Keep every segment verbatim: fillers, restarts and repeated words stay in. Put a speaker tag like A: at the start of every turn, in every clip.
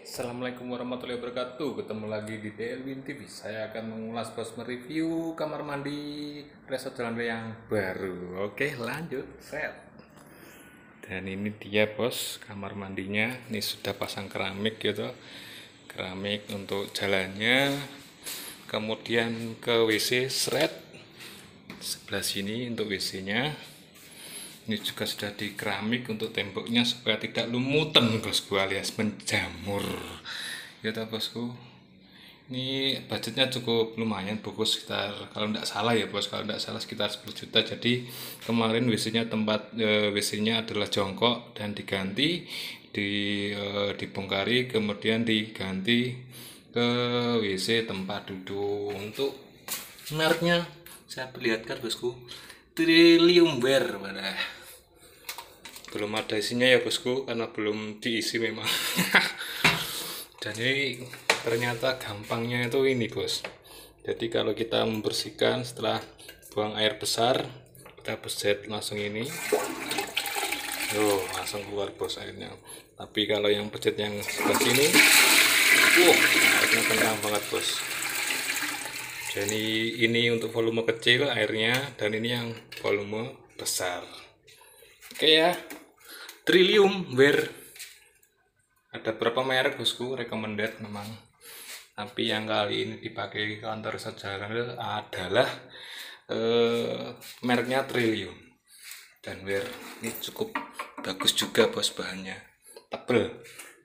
A: Assalamualaikum warahmatullahi wabarakatuh. Ketemu lagi di Delwin T V. Saya akan mengulas bos mereview kamar mandi resort Jalan Raya yang baru. Oke, lanjut. Set. Dan ini dia bos kamar mandinya. Ini sudah pasang keramik gitu. Keramik untuk jalannya. Kemudian ke W C seret. Sebelah sini untuk W C-nya. Ini juga sudah di keramik untuk temboknya supaya tidak lumutan bosku alias menjamur. Ya toh bosku. Ini budgetnya cukup lumayan bos, sekitar kalau tidak salah ya bos, kalau tidak salah sekitar sepuluh juta. Jadi kemarin W C-nya tempat e, W C-nya adalah jongkok dan diganti di e, dibongkari kemudian diganti ke W C tempat duduk. Untuk mereknya saya perlihatkan bosku, Triliumware pada belum ada isinya ya bosku karena belum diisi memang. Dan ini ternyata gampangnya itu ini bos, jadi kalau kita membersihkan setelah buang air besar kita beset langsung ini, oh langsung keluar bos airnya. Tapi kalau yang beset yang sebelah sini, wow airnya kencang banget bos. Jadi ini untuk volume kecil airnya dan ini yang volume besar. Oke ya, Triliumware ada berapa merek bosku, recommended memang, tapi yang kali ini dipakai kantor sejarah adalah eh, mereknya Trilium dan Wear. Ini cukup bagus juga bos, bahannya tebel.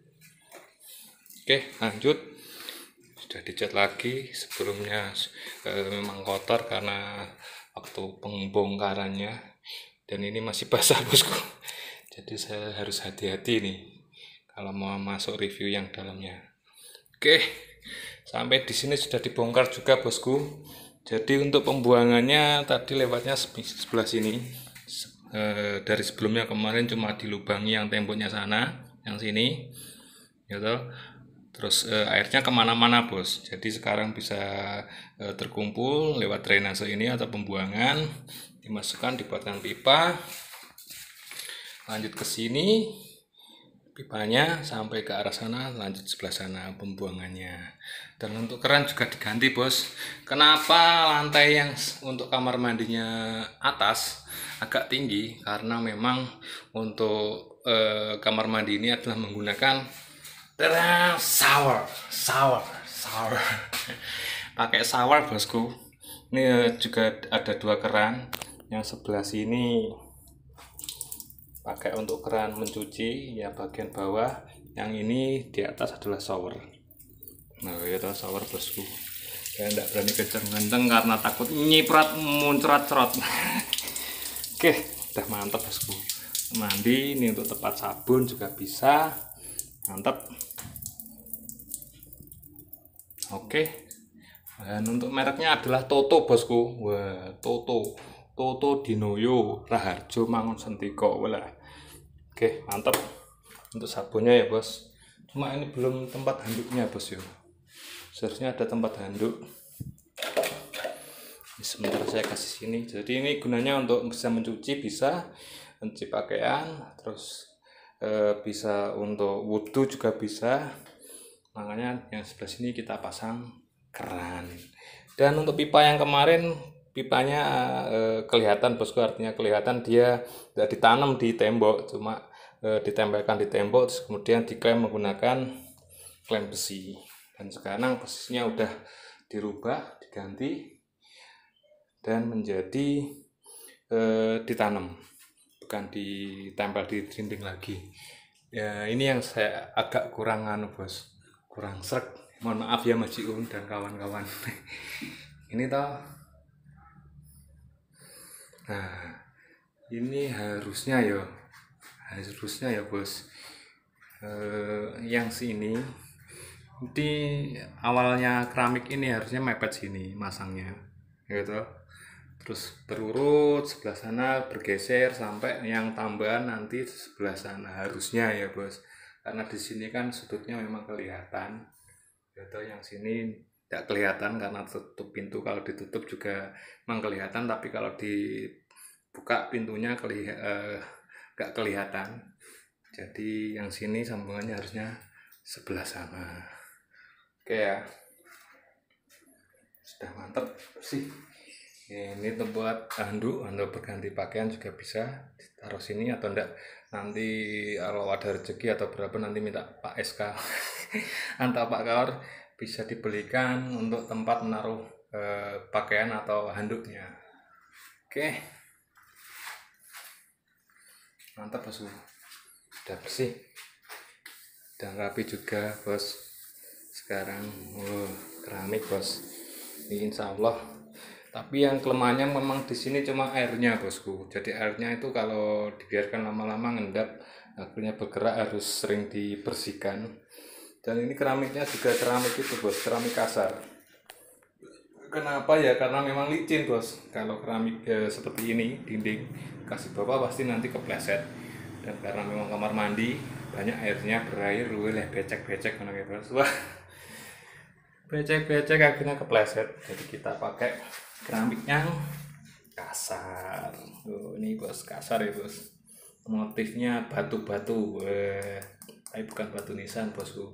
A: Oke lanjut, sudah dicat lagi. Sebelumnya eh, memang kotor karena waktu pembongkarannya, dan ini masih basah bosku, jadi saya harus hati-hati nih kalau mau masuk review yang dalamnya. Oke, sampai di sini sudah dibongkar juga bosku. Jadi untuk pembuangannya tadi lewatnya sebelah sini. E, dari sebelumnya kemarin cuma dilubangi yang temboknya sana, yang sini, gitu. Terus e, airnya kemana-mana bos. Jadi sekarang bisa e, terkumpul lewat drainase ini atau pembuangan, dimasukkan, dibuatkan pipa, lanjut ke sini pipanya sampai ke arah sana, lanjut sebelah sana pembuangannya. Dan untuk keran juga diganti bos. Kenapa lantai yang untuk kamar mandinya atas agak tinggi? Karena memang untuk eh, kamar mandi ini adalah menggunakan shower, shower, shower. Pakai shower bosku. Ini juga ada dua keran. Yang sebelah sini pakai untuk keran mencuci ya bagian bawah, yang ini di atas adalah shower. Nah ya tahu shower bosku, saya tidak berani kenceng-kenceng karena takut nyiprat muncrat-cerot. Oke udah mantap bosku, mandi ini untuk tempat sabun juga bisa, mantap. Oke, dan untuk mereknya adalah Toto bosku. Wah Toto, Toto Dinoyo Raharjo Mangun Sentiko. Walah, oke mantap. Untuk sabunnya ya bos, cuma ini belum tempat handuknya bos yo, seharusnya ada tempat handuk. Ini sementara saya kasih sini. Jadi ini gunanya untuk bisa mencuci, bisa mencuci pakaian, terus e, bisa untuk wudhu juga bisa. Makanya yang sebelah sini kita pasang keran. Dan untuk pipa yang kemarin, pipanya e, kelihatan bosku, artinya kelihatan dia tidak ditanam di tembok, cuma e, ditempelkan di tembok, terus kemudian diklaim menggunakan klem besi. Dan sekarang posisinya udah dirubah, diganti dan menjadi e, ditanam, bukan ditempel di dinding lagi. Ya ini yang saya agak kurang anu bos, kurang srek. Mohon maaf ya Mas Ciun dan kawan-kawan. Ini toh. Nah, ini harusnya ya, harusnya ya bos. Eh, yang sini di awalnya keramik ini harusnya mepet sini masangnya, gitu. Terus berurut sebelah sana bergeser sampai yang tambahan nanti sebelah sana harusnya ya bos. Karena di sini kan sudutnya memang kelihatan. Gitu, yang sini tidak kelihatan karena tutup pintu. Kalau ditutup juga memang kelihatan, tapi kalau dibuka pintunya kelihatan, eh, gak kelihatan. Jadi yang sini sambungannya harusnya sebelah sana. Oke ya, sudah mantap sih. Ini tempat handuk, handuk berganti pakaian juga bisa ditaruh sini atau enggak nanti kalau ada rezeki atau berapa nanti minta Pak S K atau Pak Kaur bisa dibelikan untuk tempat menaruh eh, pakaian atau handuknya. Oke, mantap bosku, sudah bersih dan rapi juga bos. Sekarang oh, keramik bos, ini insya Allah. Tapi yang kelemahannya memang di sini cuma airnya bosku. Jadi airnya itu kalau dibiarkan lama-lama ngendap, akhirnya bergerak, harus sering dibersihkan. Dan ini keramiknya juga keramik itu bos, keramik kasar. Kenapa ya? Karena memang licin bos. Kalau keramik ya, seperti ini dinding kasih bawah pasti nanti kepleset. Dan karena memang kamar mandi banyak airnya berair, boleh becek-becek mana ya bos. Wah, becek-becek akhirnya kepleset. Jadi kita pakai keramik yang kasar. Oh, ini bos, kasar ya bos. Motifnya batu-batu, eh, tapi bukan batu nisan bosku.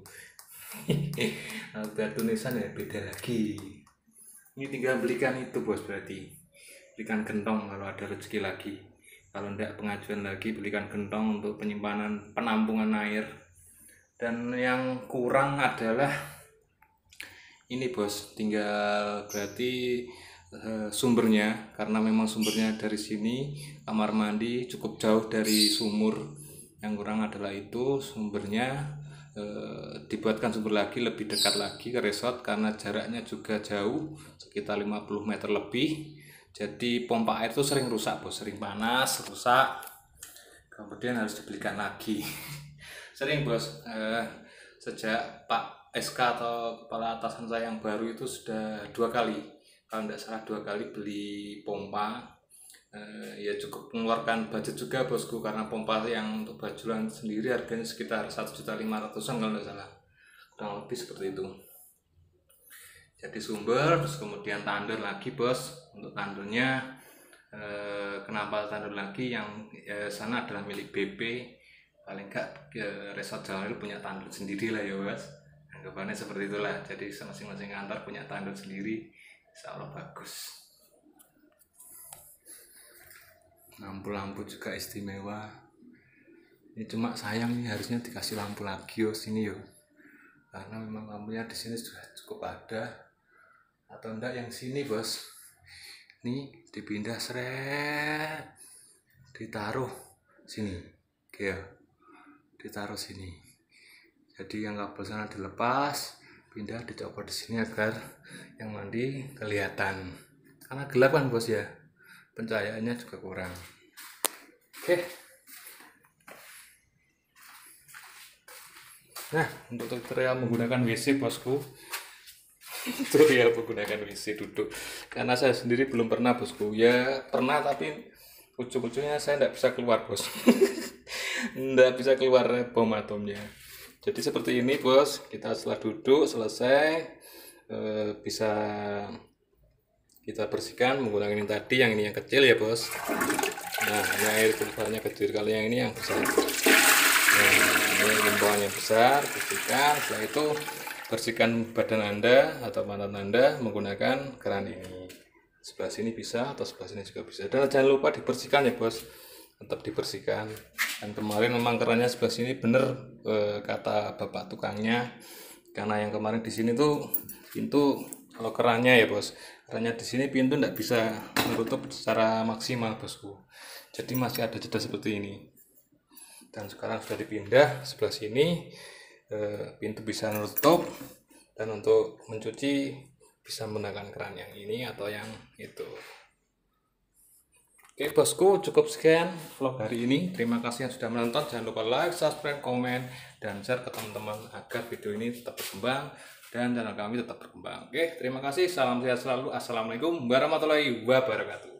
A: Batu nisan ya beda lagi. Ini tinggal belikan itu bos, berarti belikan gentong kalau ada rezeki lagi. Kalau enggak pengajuan lagi, belikan gentong untuk penyimpanan penampungan air. Dan yang kurang adalah ini bos, tinggal berarti uh, sumbernya, karena memang sumbernya dari sini, kamar mandi cukup jauh dari sumur. Yang kurang adalah itu sumbernya, uh, dibuatkan sumber lagi lebih dekat lagi ke resort karena jaraknya juga jauh, sekitar lima puluh meter lebih. Jadi pompa air itu sering rusak bos, sering panas, rusak, kemudian harus dibelikan lagi. Sering bos, uh, sejak Pak S K atau kepala atasan saya yang baru itu sudah dua kali, kalau tidak salah dua kali beli pompa. Uh, ya cukup mengeluarkan budget juga bosku, karena pompa yang untuk bajulan sendiri harganya sekitar satu juta lima ratusan kalau tidak salah, kurang lebih seperti itu. Jadi sumber, terus kemudian tandur lagi bos. Untuk tandurnya eh, kenapa tandur lagi, yang eh, sana adalah milik B P, paling enggak eh, resort Jalan punya tandur sendiri lah ya bos, anggapannya seperti itulah. Jadi masing-masing kantor punya tandur sendiri, insya Allah bagus. Lampu-lampu juga istimewa. Ini cuma sayang nih, harusnya dikasih lampu lagi yo sini yo, karena memang lampunya di sini sudah cukup ada. Atau enggak yang sini bos, nih dipindah seret, ditaruh sini, oke, ditaruh sini. Jadi yang kabel sana dilepas, pindah dicopot di sini agar yang mandi kelihatan. Karena gelap kan bos ya, pencahayaannya juga kurang. Oke. Nah, untuk tutorial menggunakan W C bosku, tutorial menggunakan W C duduk, karena saya sendiri belum pernah bosku. Ya pernah tapi ujung-ujungnya saya tidak bisa keluar bos. Tidak bisa keluar bom atomnya. Jadi seperti ini bos, kita setelah duduk selesai eh, bisa kita bersihkan menggunakan ini tadi, yang ini yang kecil ya bos. Nah ini air filternya kecil, kalau yang ini yang besar. Nah ini limbahan yang besar, bersihkan. Setelah itu bersihkan badan Anda atau pantat Anda menggunakan keran ini. Sebelah sini bisa atau sebelah sini juga bisa. Dan jangan lupa dibersihkan ya bos, tetap dibersihkan. Dan kemarin memang kerannya sebelah sini bener eh, kata bapak tukangnya, karena yang kemarin di sini tuh pintu, kalau kerannya ya bos, kerannya di sini pintu tidak bisa menutup secara maksimal bosku. Jadi masih ada jeda seperti ini. Dan sekarang sudah dipindah sebelah sini. Pintu bisa menutup, dan untuk mencuci bisa menggunakan keran yang ini atau yang itu. Oke bosku, cukup sekian vlog hari ini. Terima kasih yang sudah menonton. Jangan lupa like, subscribe, komen, dan share ke teman-teman agar video ini tetap berkembang dan channel kami tetap berkembang. Oke, terima kasih. Salam sehat selalu. Assalamualaikum warahmatullahi wabarakatuh.